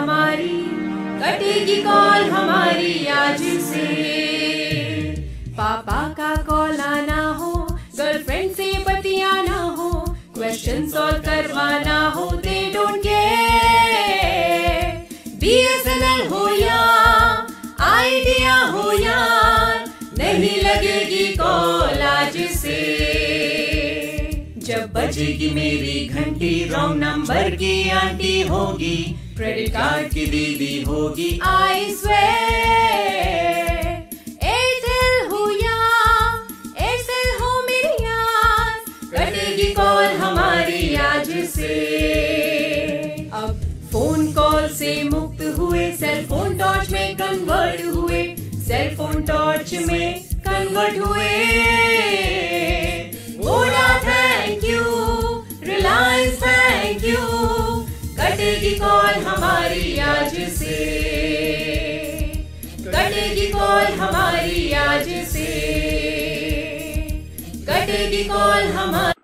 हमारी, कटेगी कॉल हमारी आज से। पापा का कॉल आना हो, गर्लफ्रेंड से बतियाना हो, क्वेश्चन सॉल्व करवाना हो, दे डोंट केयर। BSNL हो या आइडिया हो यार, नहीं लगेगी कॉल आज से। जब बजेगी मेरी घंटी, रॉन्ग नंबर की आंटी होगी, क्रेडिट कार्ड की दीदी होगी, आई स्वेयर। एयरटेल हो या एयरसेल हो मेरी यार, कटेगी कॉल हमारी आज से। अब फोन कॉल से मुक्त हुए, सेल फोन टॉर्च में कन्वर्ट हुए, सेल फोन टॉर्च में कन्वर्ट हुए। Voda thank you, Reliance thank you, कटेगी कॉल हमारी आज से, कटेगी कॉल हमारी आज से, कटेगी कॉल हमारी।